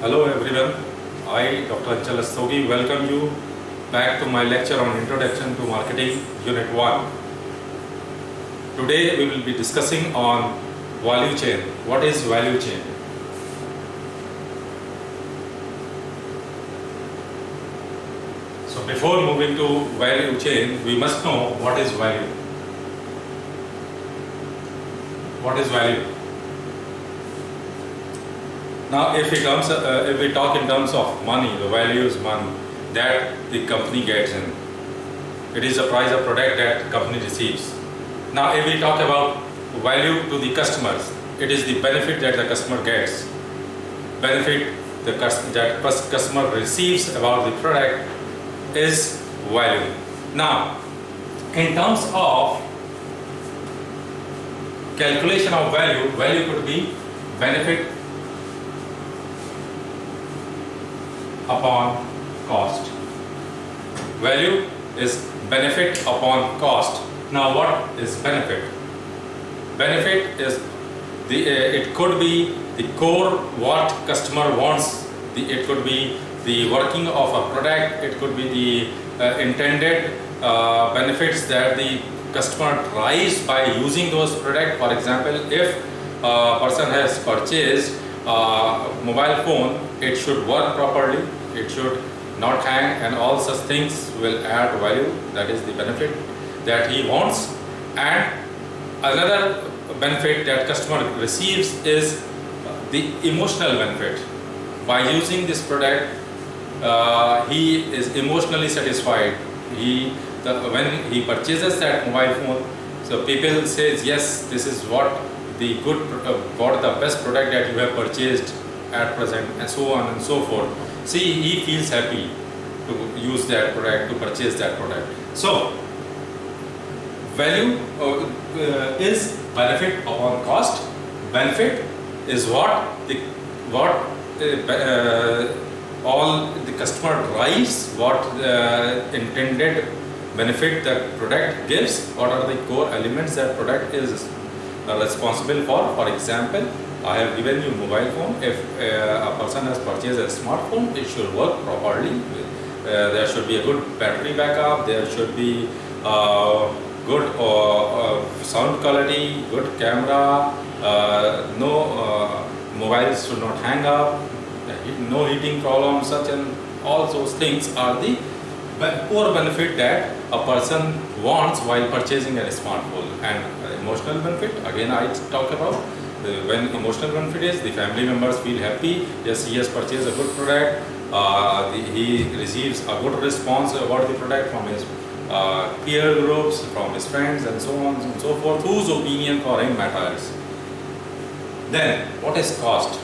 Hello everyone, I Dr. Anchal Rastogi welcome you back to my lecture on Introduction to Marketing Unit 1. Today we will be discussing on value chain. What is value chain? So before moving to value chain, we must know what is value. What is value? Now, if we talk in terms of money, the value is money that the company gets in. It is the price of product that company receives. Now, if we talk about value to the customers, it is the benefit that the customer gets. Benefit that customer receives about the product is value. Now, in terms of calculation of value, value could be benefit upon cost. Value is benefit upon cost. Now, what is benefit? Benefit is it could be the core what customer wants. It could be the working of a product. It could be the intended benefits that the customer derives by using those products. For example, if a person has purchased a mobile phone, it should work properly, it should not hang, and all such things will add value. That is the benefit that he wants. And another benefit that customer receives is the emotional benefit. By using this product, he is emotionally satisfied. When he purchases that mobile phone, so people says, yes, this is what the best product that you have purchased at present, and so on and so forth. See, he feels happy to use that product, to purchase that product. So, value is benefit upon cost. Benefit is all the customer derives, what intended benefit that product gives, what are the core elements that product is responsible for. For example, I have given you mobile phone. If a person has purchased a smartphone, it should work properly. There should be a good battery backup, there should be good sound quality, good camera, no mobiles should not hang up, no heating problems, such and all those things are the core benefit that a person wants while purchasing a smartphone. And emotional benefit, again I talk about, when emotional benefit is the family members feel happy, yes, he has purchased a good product, he receives a good response about the product from his peer groups, from his friends, and so on and so forth, whose opinion for him matters. Then, what is cost?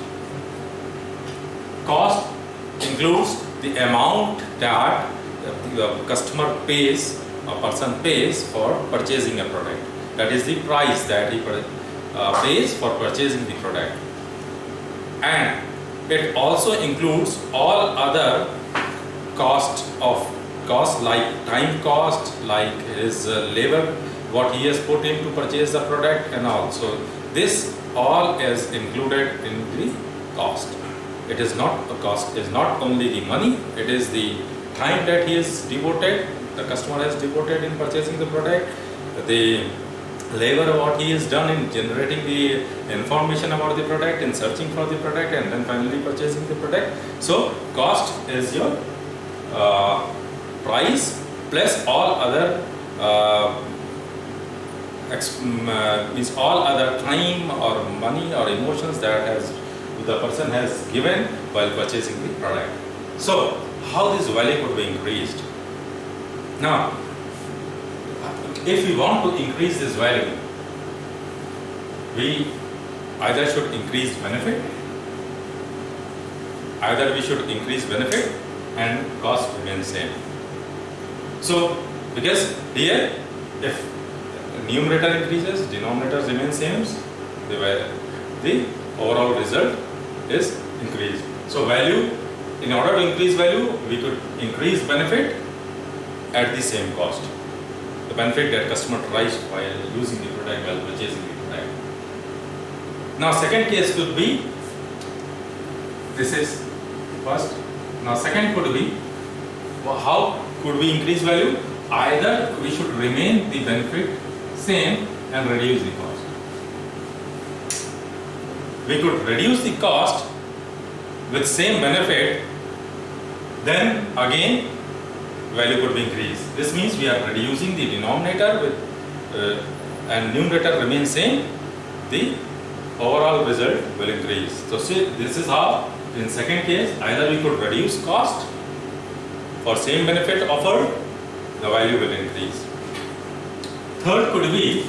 Cost includes the amount that the customer pays, a person pays for purchasing a product. That is the price that he pays for purchasing the product. And it also includes all other costs like time cost, like his labor, what he has put in to purchase the product, and also this all is included in the cost. It is not, the cost is not only the money, it is the time that he has devoted, the customer has devoted in purchasing the product, the labor what he has done in generating the information about the product, in searching for the product, and then finally purchasing the product. So cost is your price plus all other means all other time or money or emotions that the person has given while purchasing the product. So how this value could be increased? Now, if we want to increase this value, we either should increase benefit, and cost remains same. So, because here, if numerator increases, denominator remains same, the overall result is increased. So, value, in order to increase value, we could increase benefit at the same cost. The benefit that customer derives while using the product, while purchasing the product. Now, second case could be, this is first. Now second could be, how could we increase value? Either we should remain the benefit same and reduce the cost. We could reduce the cost with same benefit, then again value could be increased. This means we are reducing the denominator with and numerator remains same, the overall result will increase. So see, this is how in second case either we could reduce cost for same benefit offered, the value will increase. Third could be,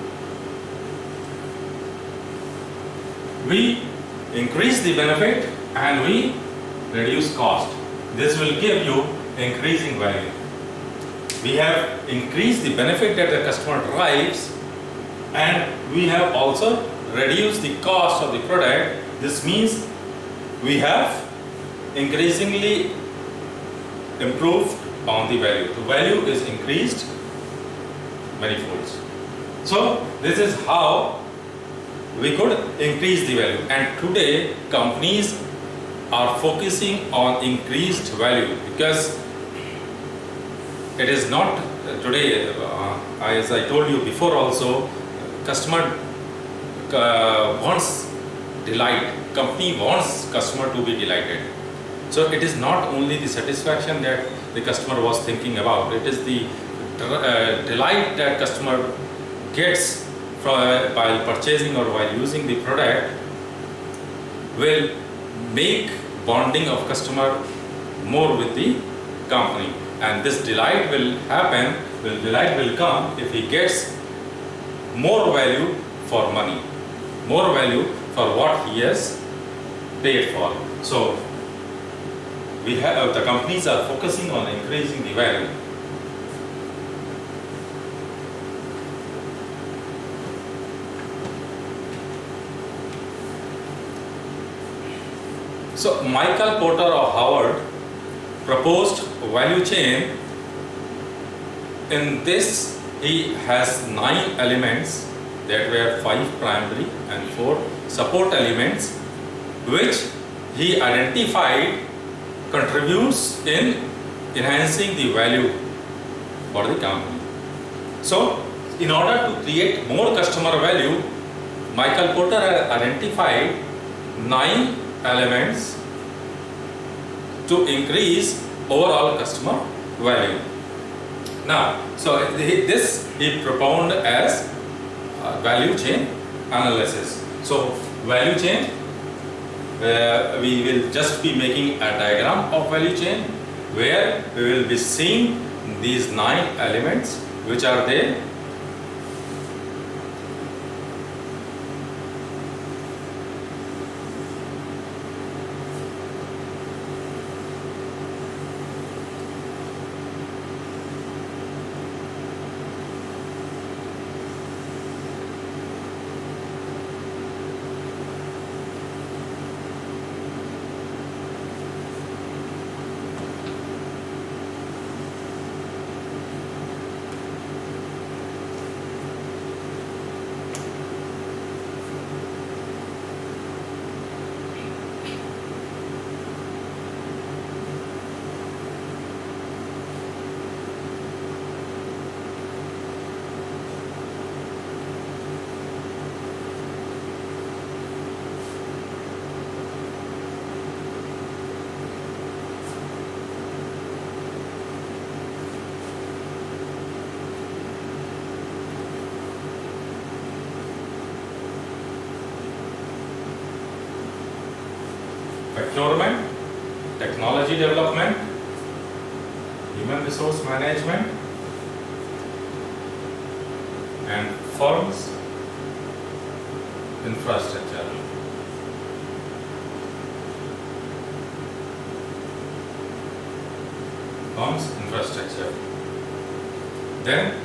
we increase the benefit and we reduce cost. This will give you increasing value. We have increased the benefit that the customer derives, and we have also reduced the cost of the product. This means we have increasingly improved on the value. The value is increased many folds. So this is how we could increase the value, and today companies are focusing on increased value because it is not today, as I told you before also, customer wants delight, company wants customer to be delighted. So it is not only the satisfaction that the customer was thinking about, it is the delight that customer gets while purchasing or while using the product will make bonding of customer more with the company, and this delight will happen, delight will come if he gets more value for money, more value for what he has paid for. So we have, the companies are focusing on increasing the value. So Michael Porter of Harvard proposed value chain. In this he has 9 elements that were 5 primary and 4 support elements, which he identified contributes in enhancing the value for the company. So in order to create more customer value, Michael Porter has identified 9 elements to increase overall customer value. Now, so this he propounded as value chain analysis. So value chain, we will just be making a diagram of value chain where we will be seeing these 9 elements which are there. Procurement, technology development, human resource management, and firms infrastructure. Firms infrastructure. Then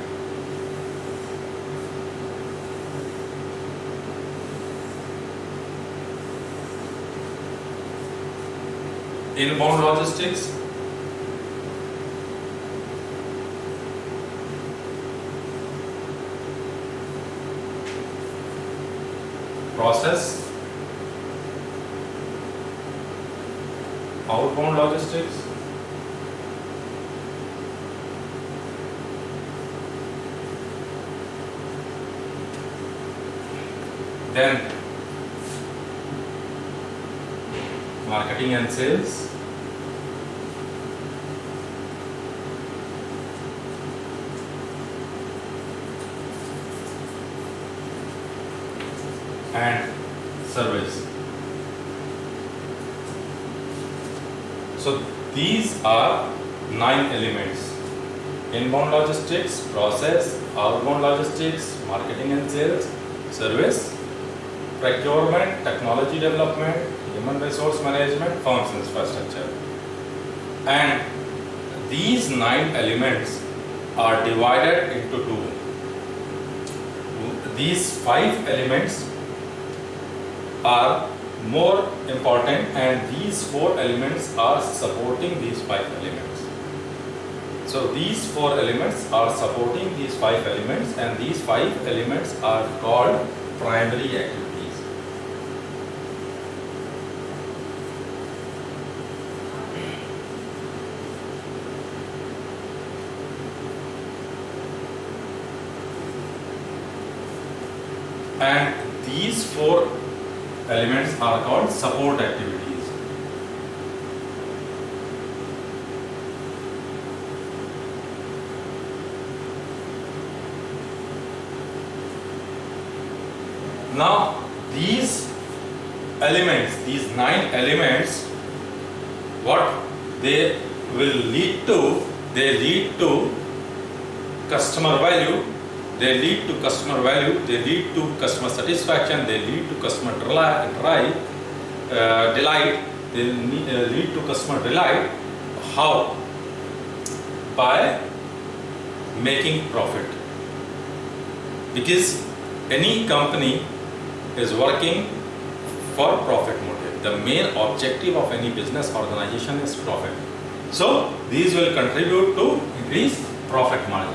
inbound logistics, process, outbound inbound logistics. Then marketing and sales. And service. So these are 9 elements: inbound logistics, process, outbound logistics, marketing and sales, service, procurement, technology development, human resource management, firms infrastructure. And these 9 elements are divided into 2. These 5 elements are more important, and these 4 elements are supporting these 5 elements. So these 4 elements are supporting these 5 elements, and these 5 elements are called primary activities. And these 4 elements are called support activities. Now these elements, these 9 elements, what they will lead to, they lead to customer value, they lead to customer value, they lead to customer satisfaction, they lead to customer delight, they lead to customer delight. How? By making profit. Because any company is working for profit motive. The main objective of any business organization is profit. So these will contribute to increase profit margin.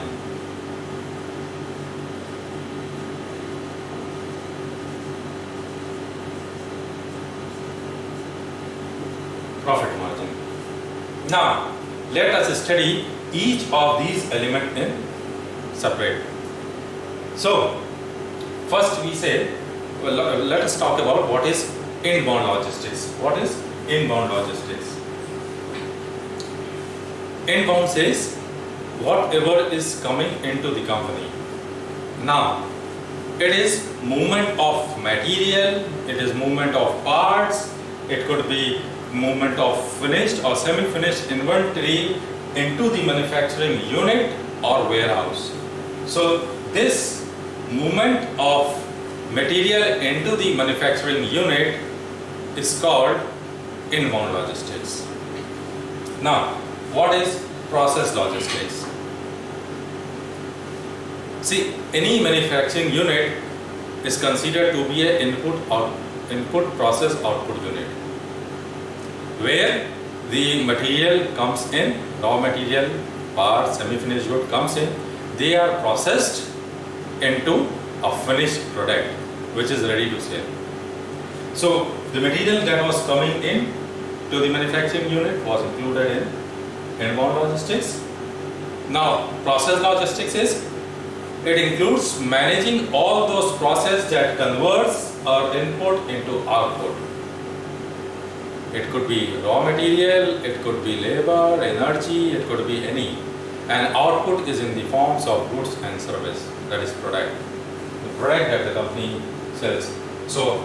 Profit margin. Now let us study each of these elements in separate. So first we say, well, let us talk about what is inbound logistics. What is inbound logistics? Inbound says whatever is coming into the company. Now it is movement of material, it is movement of parts, it could be movement of finished or semi-finished inventory into the manufacturing unit or warehouse. So this movement of material into the manufacturing unit is called inbound logistics. Now what is process logistics? See, any manufacturing unit is considered to be an input process output unit, where the material comes in, raw material, parts, semi-finished good comes in, they are processed into a finished product which is ready to sell. So the material that was coming in to the manufacturing unit was included in inbound logistics. Now process logistics is, it includes managing all those processes that converts our input into output. It could be raw material, it could be labor, energy, it could be any. And output is in the forms of goods and service, that is product. The product that the company sells. So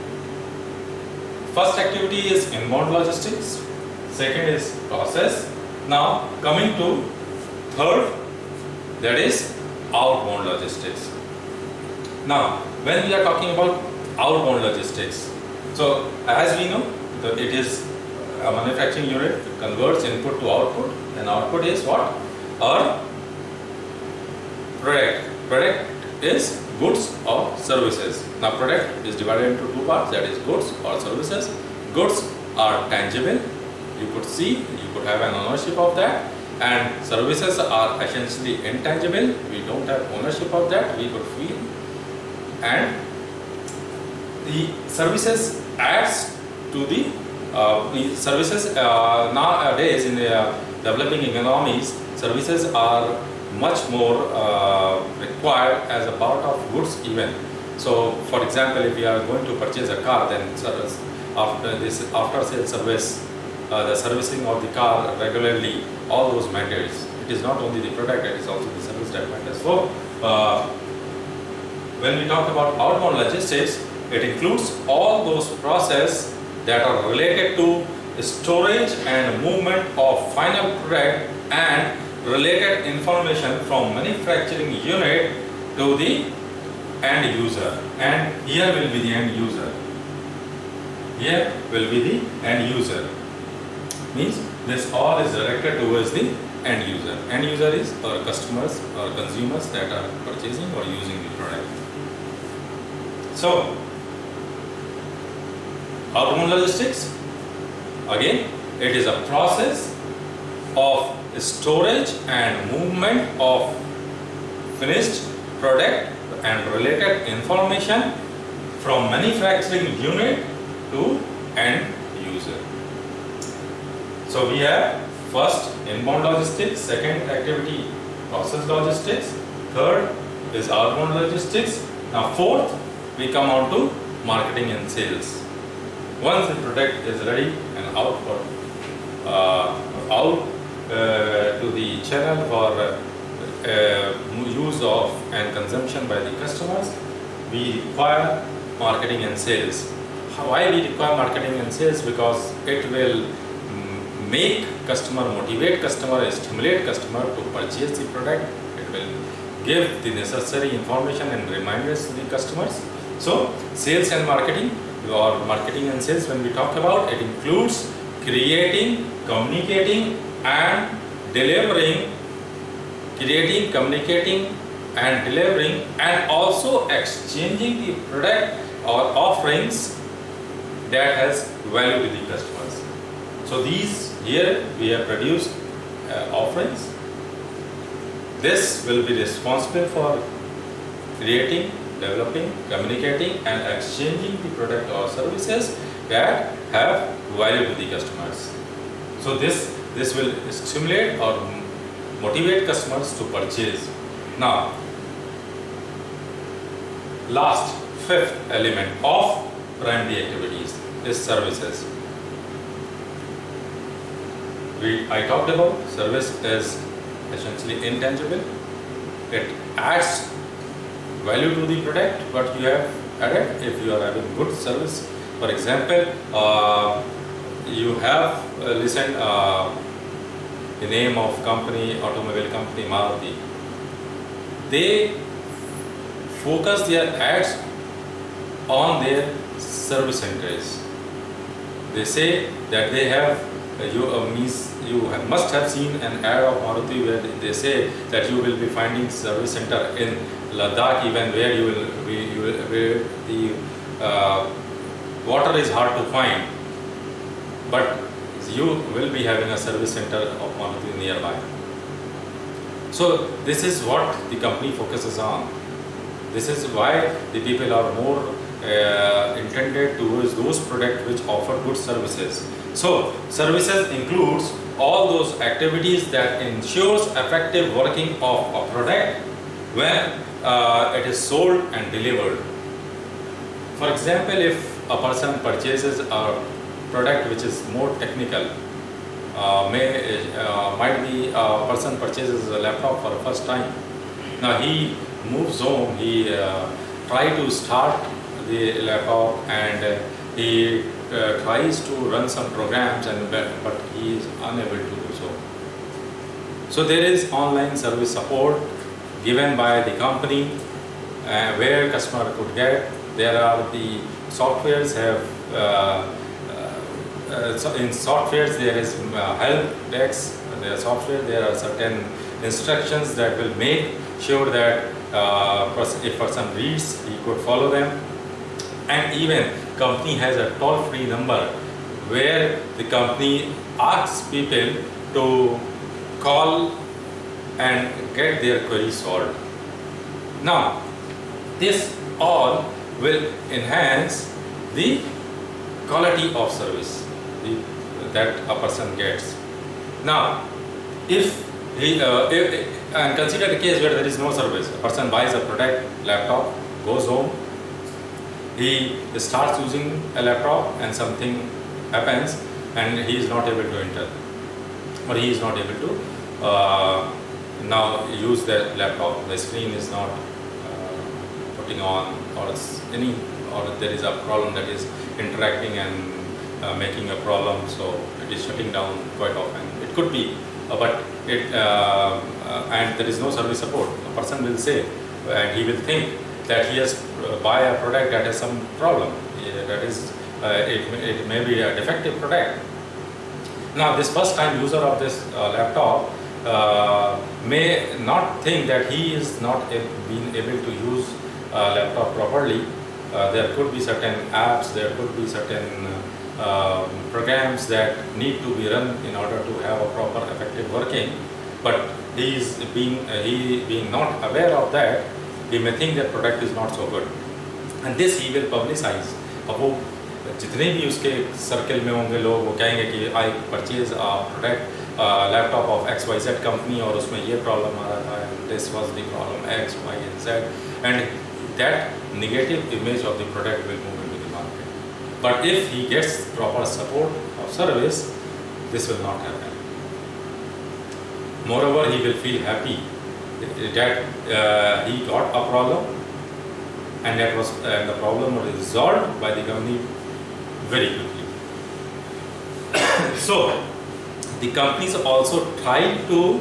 first activity is inbound logistics, second is process. Now coming to third, that is outbound logistics. Now when we are talking about outbound logistics, so as we know, it is a manufacturing unit converts input to output, and output is what? Our product. Product is goods or services. Now product is divided into 2 parts, that is goods or services. Goods are tangible, you could see, you could have an ownership of that, and services are essentially intangible, we don't have ownership of that, we could feel, and the services adds to the Services nowadays in the developing economies, services are much more required as a part of goods even. So, for example, if you are going to purchase a car, then service, after sales service, the servicing of the car regularly, all those matters. It is not only the product, it is also the service that matters. So, when we talk about outbound logistics, it includes all those processes that are related to storage and movement of final product and related information from manufacturing unit to the end user. And here will be the end user. Here will be the end user. Means this all is directed towards the end user. End user is our customers or consumers that are purchasing or using the product. So, outbound logistics, again, it is a process of storage and movement of finished product and related information from manufacturing unit to end user. So we have first inbound logistics, second activity process logistics, third is outbound logistics. Now fourth, we come on to marketing and sales. Once the product is ready and out to the channel for use of and consumption by the customers, we require marketing and sales. Why we require marketing and sales? Because it will make customer, motivate customer, stimulate customer to purchase the product. It will give the necessary information and reminders to the customers. So sales and marketing, or marketing and sales, when we talk about, it includes creating, communicating and delivering, creating, communicating and delivering, and also exchanging the product or offerings that has value to the customers. So these here we have produced offerings. This will be responsible for creating, developing, communicating and exchanging the product or services that have value to the customers. So this will stimulate or motivate customers to purchase. Now, last, fifth element of primary activities is services. I talked about service is essentially intangible. It adds value to the product, but you have added if you are having good service. For example, you have listened the name of company, automobile company Maruti. They focus their ads on their service centers. They say that they have you must have seen an ad of Maruti where they say that you will be finding service center in Ladakh, even where where the water is hard to find, but you will be having a service center of Maruti nearby. So this is what the company focuses on. This is why the people are more intended towards those products which offer good services. So services includes all those activities that ensures effective working of a product when it is sold and delivered. For example, if a person purchases a product which is more technical, might be a person purchases a laptop for the first time. Now he moves home, he tries to start the laptop and he tries to run some programs, but he is unable to do so. So there is online service support given by the company where customer could get. There are the softwares have so in softwares there is help desk. There software there are certain instructions that will make sure that if person reads, he could follow them. And even company has a toll-free number where the company asks people to call and get their query solved. Now, this all will enhance the quality of service. that a person gets. Now, if and consider a case where there is no service. A person buys a product, laptop, goes home, he starts using a laptop and something happens and he is not able to enter, or he is not able to now use the laptop. The screen is not putting on, or there is a problem that is interacting and making a problem, so it is shutting down quite often. It could be, but and there is no service support. A person will say, and he will think that he has buy a product that has some problem. That is, it may be a defective product. Now, this first-time user of this laptop may not think that he is not being able to use laptop properly. There could be certain apps, there could be certain programs that need to be run in order to have a proper effective working, but he being not aware of that, he may think that product is not so good, and this he will publicize. अब वो जितने भी उसके circle में होंगे लोग, वो कहेंगे कि I purchase a product laptop of XYZ company और उसमें ये problem आ रहा था, and this was the problem X, Y and Z, and that negative image of the product will move into the market. But if he gets proper support of service, this will not happen. Moreover, he will feel happy that he got a problem, and the problem was resolved by the company very quickly. So the companies also try to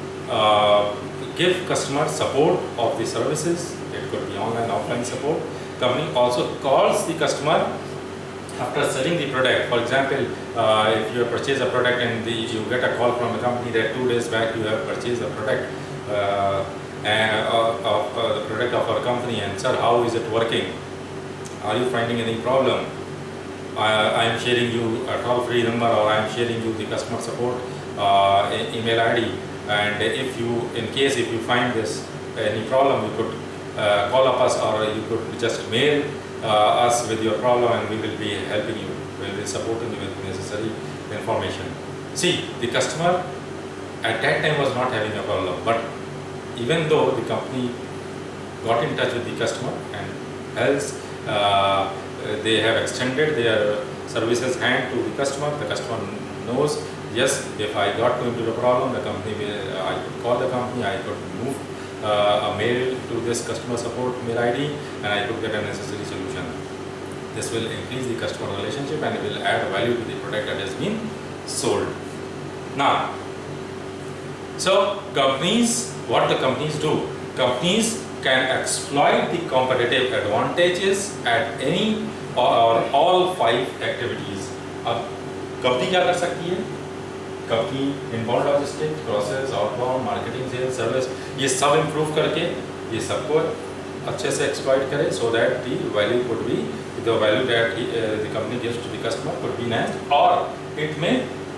give customer support of the services. It could be online, offline support. Company also calls the customer after selling the product. For example, if you purchase a product and you get a call from a company that 2 days back you have purchased a product the product of our company, and sir, how is it working? Are you finding any problem? I am sharing you a toll-free number, or I am sharing you the customer support email ID, and if you find this any problem, you could call up us, or you could just mail us with your problem, and we will be helping you. We will be supporting you with necessary information. See, the customer at that time was not having a problem, but even though the company got in touch with the customer and else they have extended their services hand to the customer knows, yes, if I got into the problem, the company I could call the company, I could move a mail to this customer support mail ID, and I could get a necessary solution. This will increase the customer relationship and it will add value to the product that has been sold. Now, so companies, what the companies do? Companies can exploit the competitive advantages at any or all 5 activities. अब company क्या कर सकती है? Company inbound logistics, process, outbound, marketing, sales, service, ये सब improve करके ये सबको अच्छे से एक्सप्लॉइट करे, so that the value could be the value that the company gives to the customer could be enhanced, or it may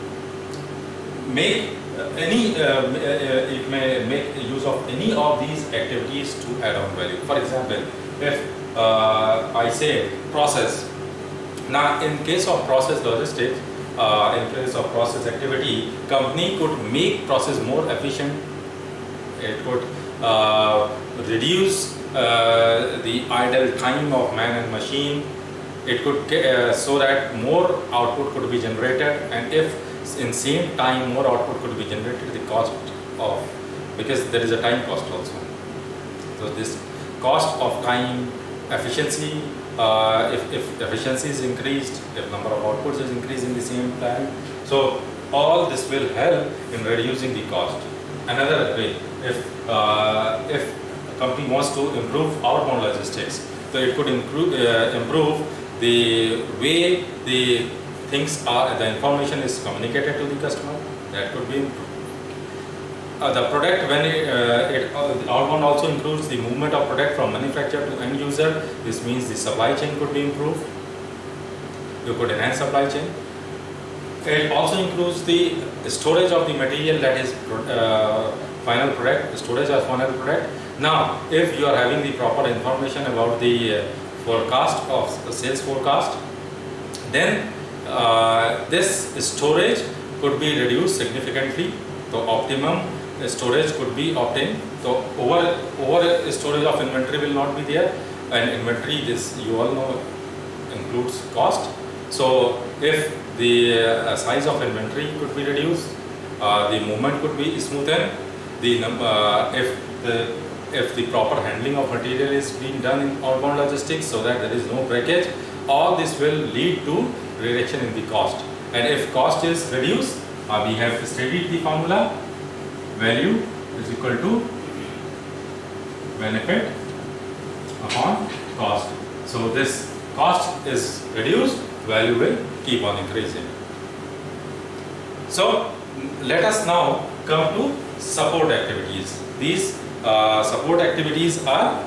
make it may make use of any of these activities to add on value. For example, if I say process, now in case of process logistics, in case of process activity, company could make process more efficient. It could reduce the idle time of man and machine. It could so that more output could be generated, and if in same time more output could be generated, the cost of, because there is a time cost also. So this cost of time, efficiency, if efficiency is increased, if number of outputs is increased in the same time, so all this will help in reducing the cost. Another way, if a company wants to improve outbound logistics, so it could improve the way the things are, the information is communicated to the customer. That could be improved. The product, when outbound also includes the movement of product from manufacturer to end user. This means the supply chain could be improved. You could enhance supply chain. It also includes the storage of the material, that is final product, storage of final product. Now, if you are having the proper information about the forecast of the sales forecast, then this storage could be reduced significantly. So optimum storage could be obtained. So over storage of inventory will not be there, and inventory, this you all know, includes cost. So if the size of inventory could be reduced, the movement could be smoothened. If the proper handling of material is being done in outbound logistics, so that there is no breakage, all this will lead to reduction in the cost. And if cost is reduced, we have studied the formula. Value is equal to benefit upon cost. So this cost is reduced, value will keep on increasing. So let us now come to support activities. These support activities are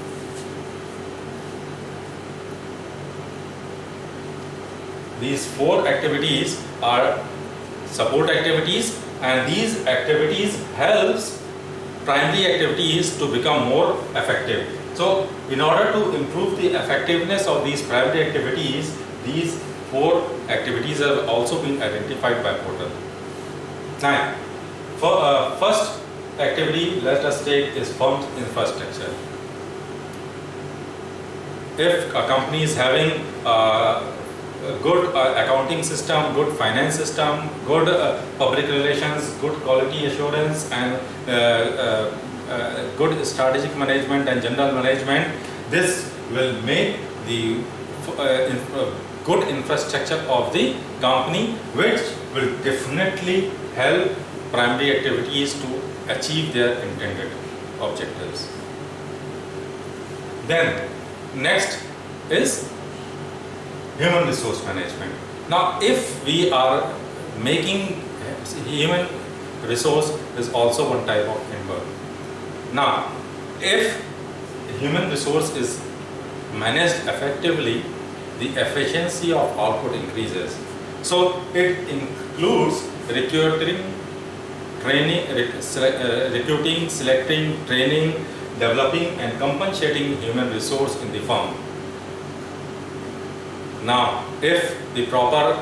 these 4 activities are support activities, and these activities helps primary activities to become more effective. So in order to improve the effectiveness of these primary activities, these 4 activities have also been identified by Porter. Now, first activity, let us take, is firm's infrastructure. If a company is having a good accounting system, good finance system, good public relations, good quality assurance, and good strategic management and general management, this will make the good infrastructure of the company, which will definitely help primary activities to achieve their intended objectives. Then next is human resource management. Now if we are making human resource is also one type of input. Now if human resource is managed effectively, the efficiency of output increases. So it includes recruiting, selecting, training, developing and compensating human resource in the firm. Now, if the proper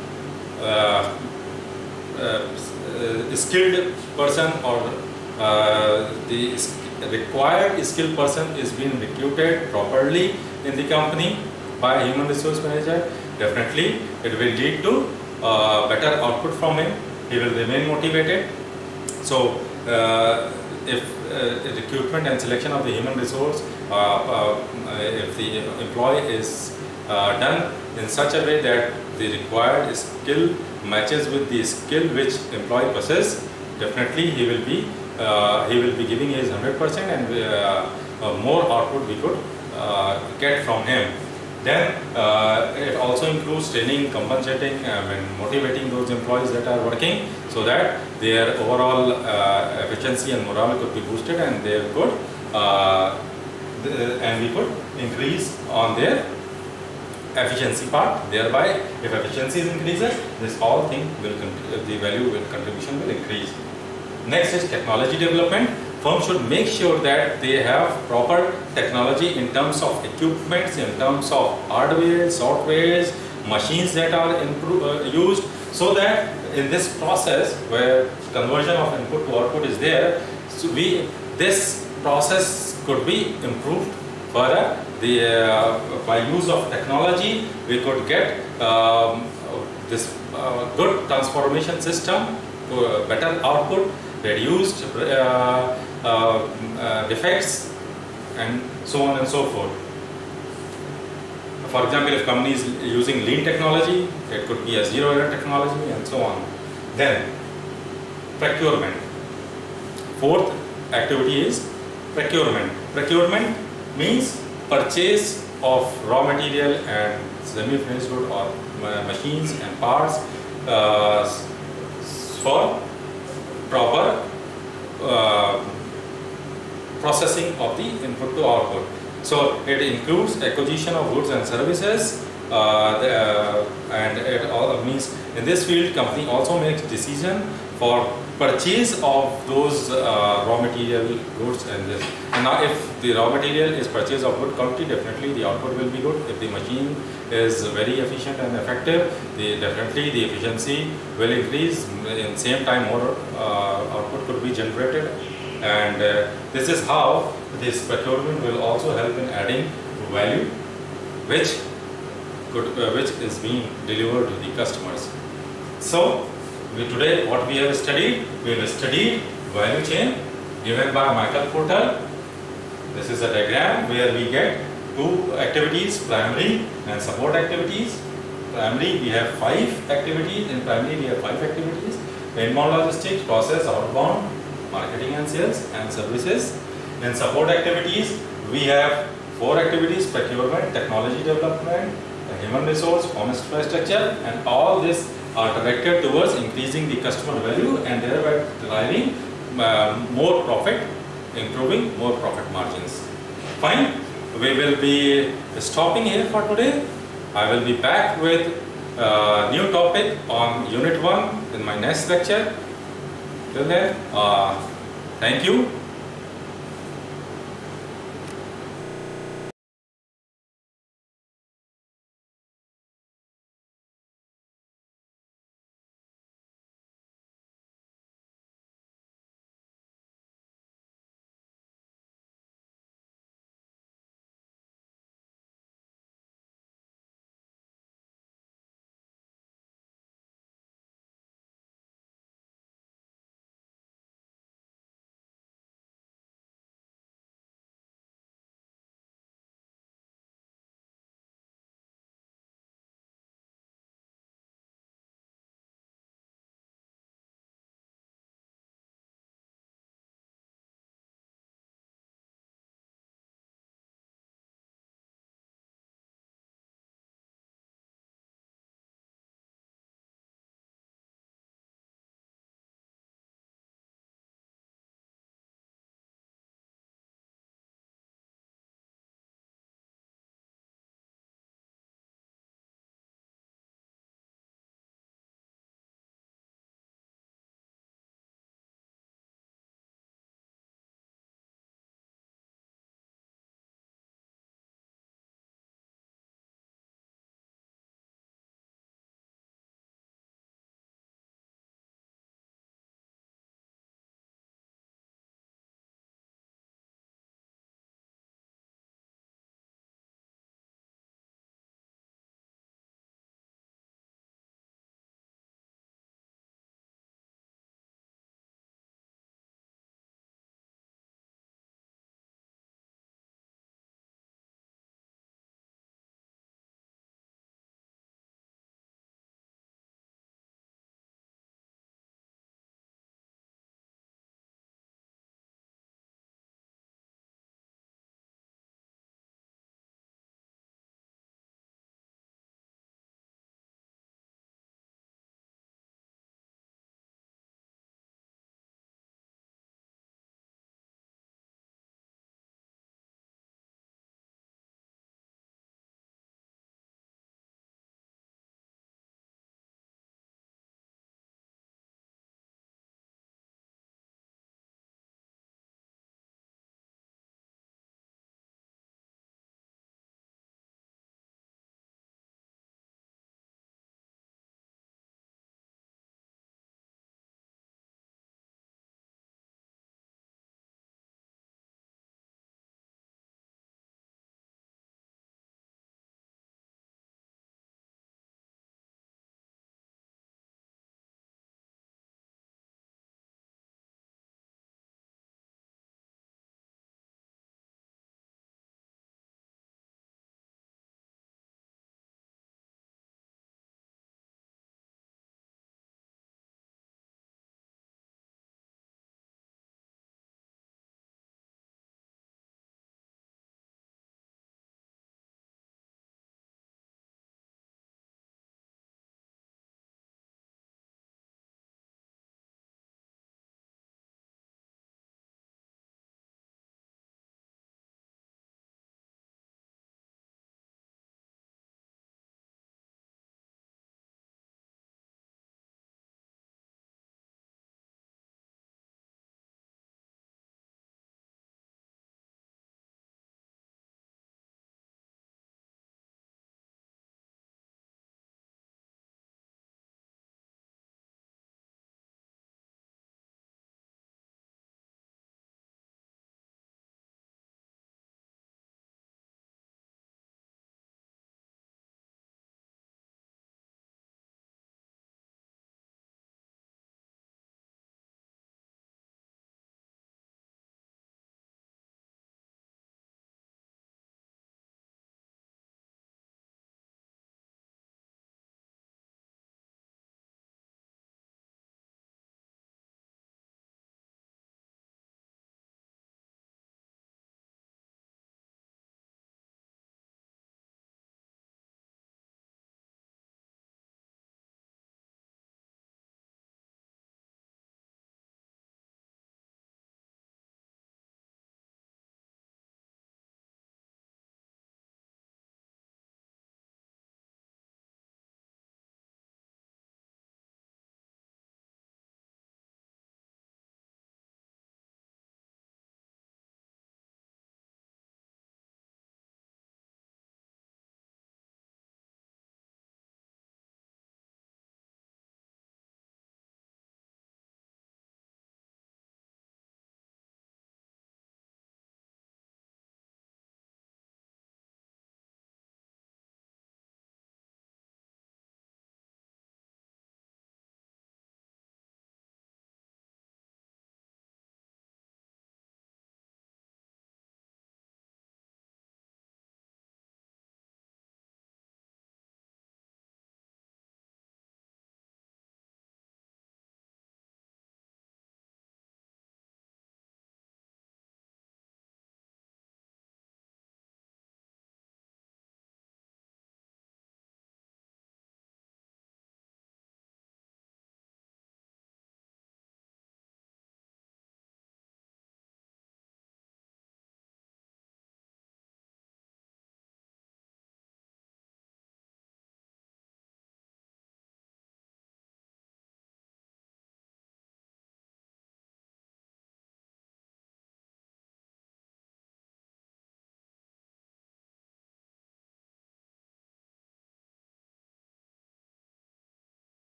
skilled person or the required skilled person is being recruited properly in the company by a human resource manager, definitely it will lead to better output from him. He will remain motivated. So, if recruitment and selection of the human resource, if the employee is done in such a way that the required skill matches with the skill which employee possesses, definitely he will be giving his 100%, and more output we could get from him. Then it also includes training, compensating and motivating those employees that are working, so that their overall efficiency and morale could be boosted, and they could and we could increase on their efficiency part. Thereby, if efficiency increases, this all thing will the value contribution will increase. Next is technology development. Firms should make sure that they have proper technology in terms of equipments, in terms of hardware, softwares, machines that are used, so that in this process where conversion of input to output is there, so this process could be improved further. By use of technology, we could get this good transformation system to better output, reduced defects, and so on and so forth. For example, if company is using lean technology, it could be a zero error technology, and so on. Then procurement. Fourth activity is procurement. Procurement means purchase of raw material and semi-finished good or machines and parts for proper processing of the input to output. So it includes acquisition of goods and services, and it all means in this field company also makes decision for purchase of those raw material goods and this. And now if the raw material is purchased of good quality, definitely the output will be good. If the machine is very efficient and effective, definitely the efficiency will increase. In same time, more output could be generated. And this is how this procurement will also help in adding value, which is being delivered to the customers. So today what we have studied value chain given by Michael Porter. This is a diagram where we get two activities, primary and support activities. Primary we have 5 activities. In primary we have 5 activities: inbound logistics, process, outbound, marketing and sales, and services. In support activities we have 4 activities: procurement, technology development, human resource, home infrastructure, and all this are directed towards increasing the customer value and thereby deriving more profit, improving more profit margins. Fine, we will be stopping here for today. I will be back with a new topic on Unit 1 in my next lecture. Till then, thank you.